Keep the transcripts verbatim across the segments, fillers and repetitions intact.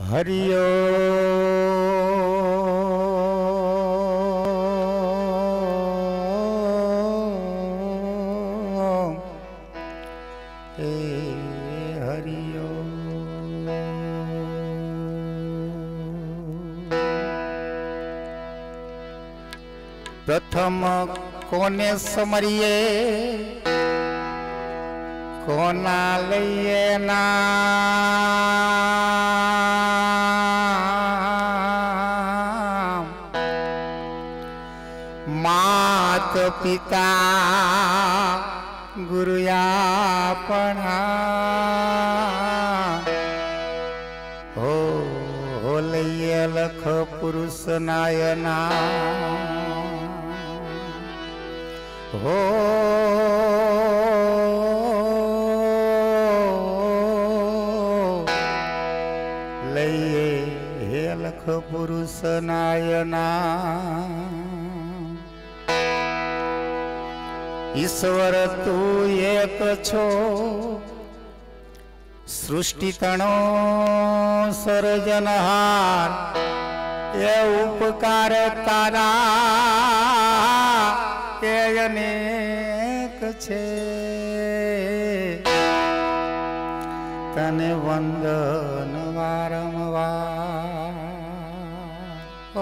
हरिओ हे हरिओ प्रथम कोने समरिए कोना लइए नाम मात पिता गुरुयापना हो हो लइए लख पुरुष नायना हो लइए हे लख पुरुष नायना ईश्वर तू एक छो सृष्टि तणो सर्जनहार ये उपकार तारा के अनेक छे तने वंदन वारंवार ओ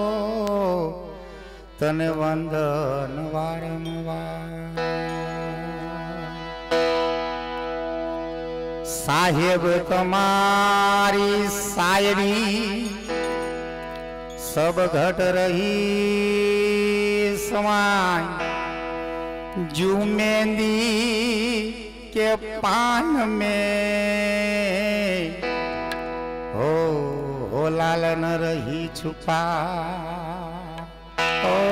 तने वंदन वारंवार साहेब तुम्हारी शायरी सब घट रही समाय जू मेहंदी के पान में हो हो लालन रही छुपा ओ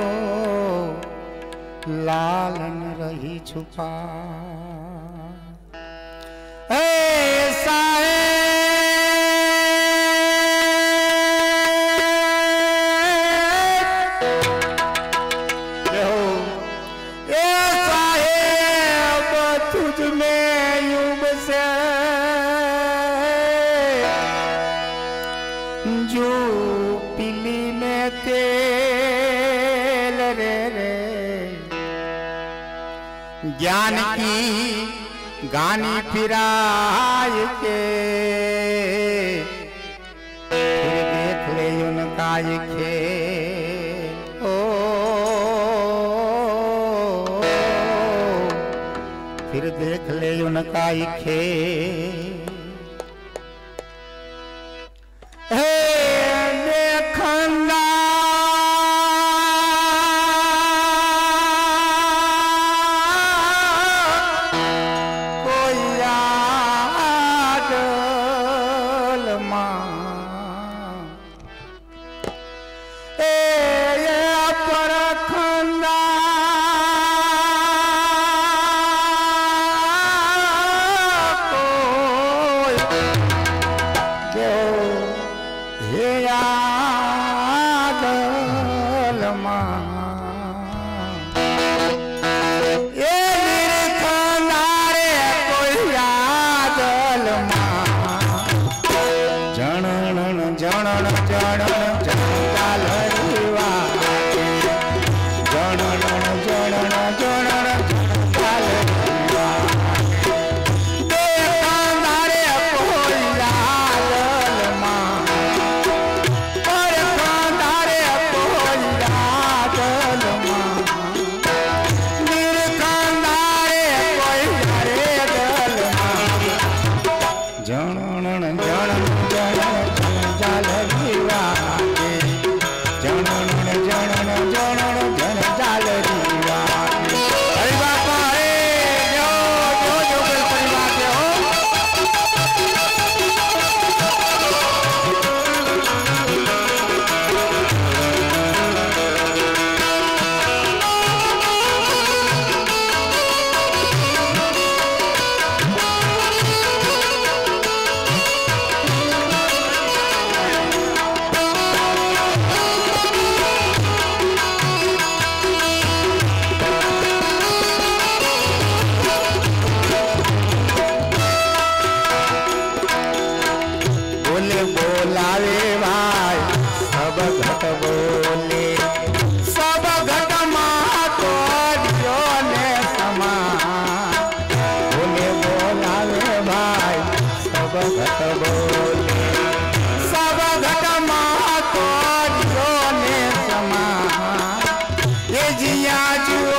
लालन रही छुपा ऐसा है जो पिली में तेल रे रे ज्ञान की गानी फिराय के फिर देख ले उनका ये खेल ओ फिर देख ले उनका ये खेल बोलावे भाई सब घट बोले सब घट को दियो ने समा बोले बोलावे भाई सब घट बोले सब घट को दियो ने समा ये जिया जुओ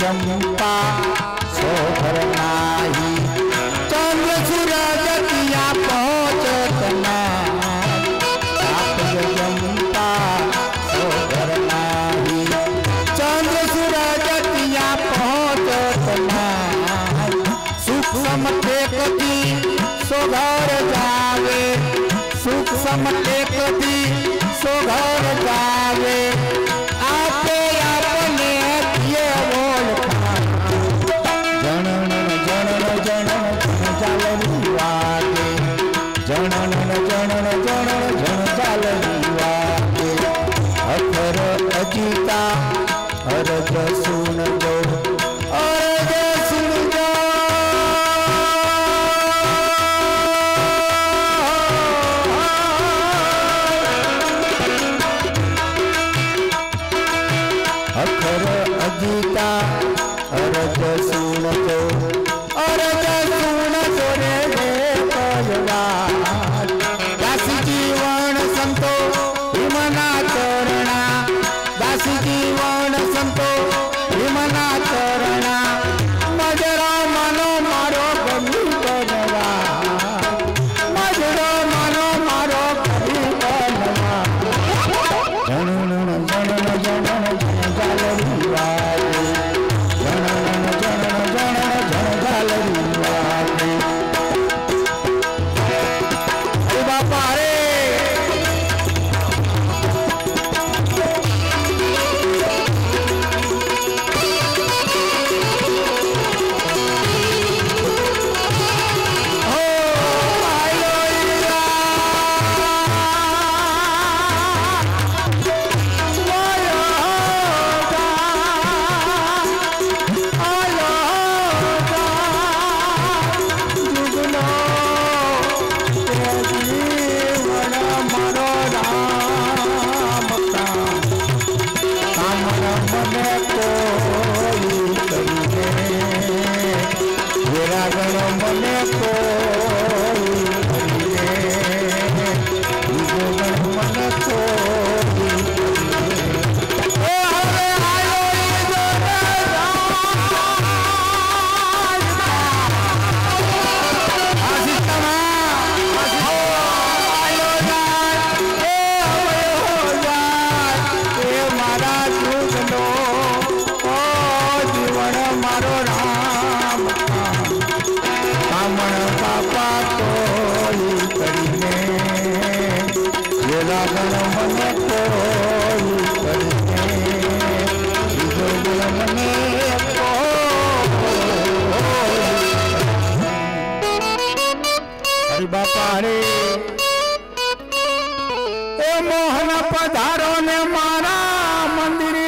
जंपा सोभर नाही चंद्र सूरज किया पहुंचत नाही तापय जंपा सोभर नाही चंद्र सूरज किया पहुंचत नाही सूक्ष्म टेकती सोघर जावे सूक्ष्म टेकती सोघर जावे आपे अपने किए बोल जनन जनन जनन जालनी वागे जनन जनन जनन जन जालनी वागे अखर अजीता अरज सुन जो अरज सुन जो अखर अजीता अरज सुन जो अरज सुन जो रे रे भगवान दासी जीवन संतो हिमना चरणा दासी जीवन संतो हिमना चरणा मजरा मनो मारो गमी बनवा मजरा मनो मारो गमी बनवा जनन जनन जनन जालनी वागे जनन जनन जनन जन जालनी वागे अरे बापा रे बापा रे ए मोहन पधारो ने मारा मंदिर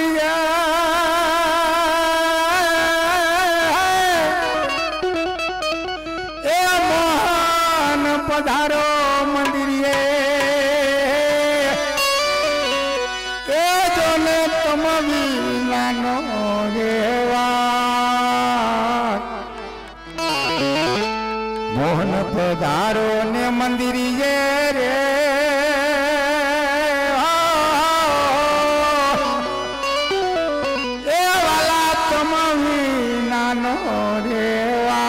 ए मोहन पधारो मंदिर ए जो ने तुम वीलानो रेवा मोहन पधारो ने मंदिरिये रे ए वाला तुम नानो रेवा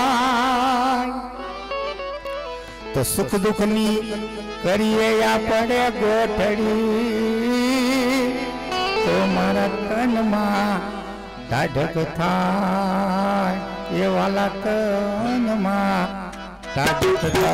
तो सुख दुख नी करिए या पड़े गोठड़ी तो मारा तन मां ढाढक था ये वाला तन मां ढाढक था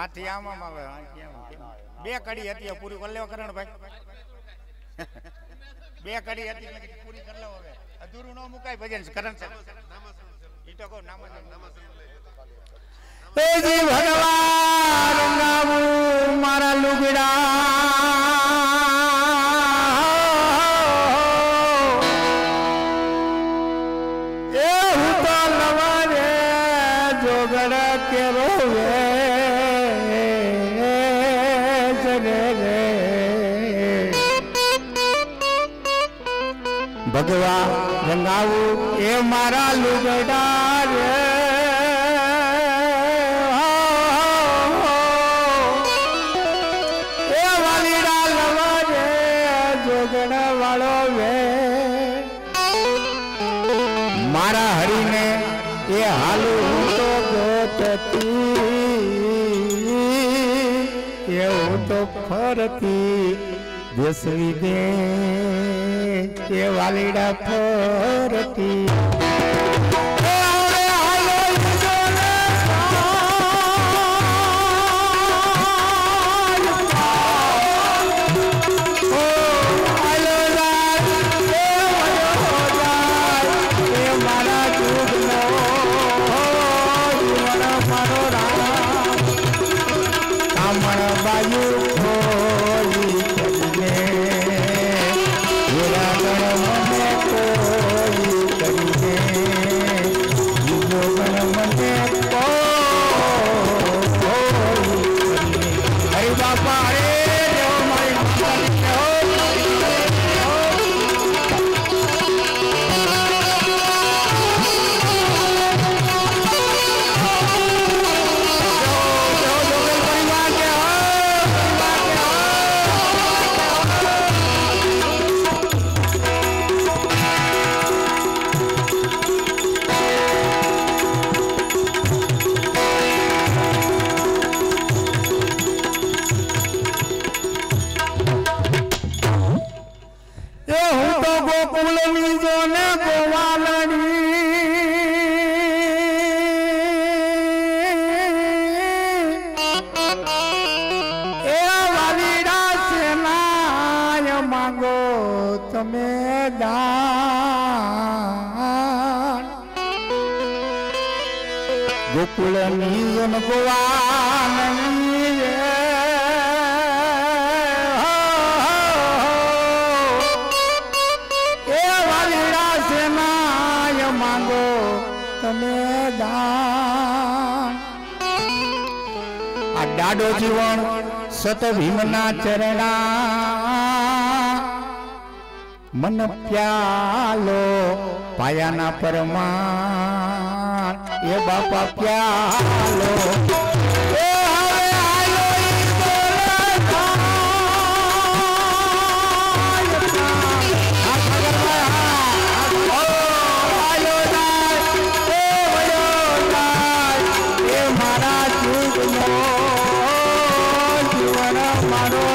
માથી આમ આમ આવે બે કડી હતી પૂરી કરી લેવા કરણ ભાઈ બે કડી હતી પૂરી કરી લેવા હવે અધૂરું ન મુકાય ભજન કરણ છે ઈ તો કહો નામ એ જી ભગવાન રંગાવું મારા લુગડા એ હું તો લવારે જોગડ કેરો વે ભગવા રંગાવું એ મારા લુગડા રે એ વાલીડા લવા રે જોગડા વાળો વે મારા હરીને એ હાલું તો ગોતતી એ હું તો ફરતી દેશ વિદેશ એ વાલીડા ફરતી તમે દાન ગોકુળની જનગોવાનની રે એ વાલીડા સેનાય માંગો તમે દાન આ ડાડો જીવન સત ભીમના ચરણા मन प्यालो पायाना परमान ये बापा प्यालो ए हवे आयो मारा जुगनो जीवन मारो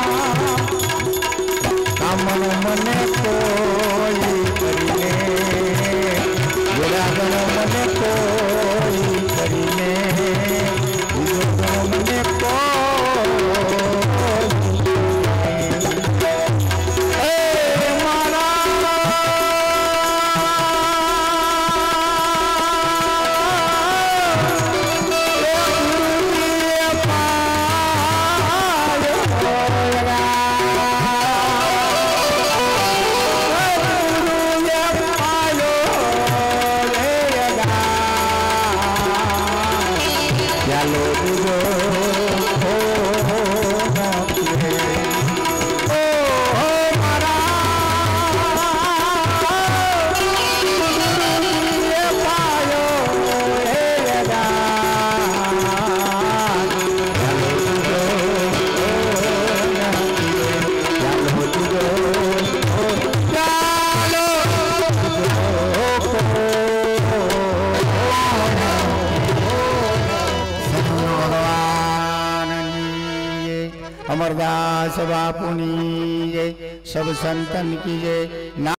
मन मने कोई करीने गुरागण मने कोई करीने गुरागण मने कोई ए मारा अमरदास बापुनी जय, सब संतन की जय।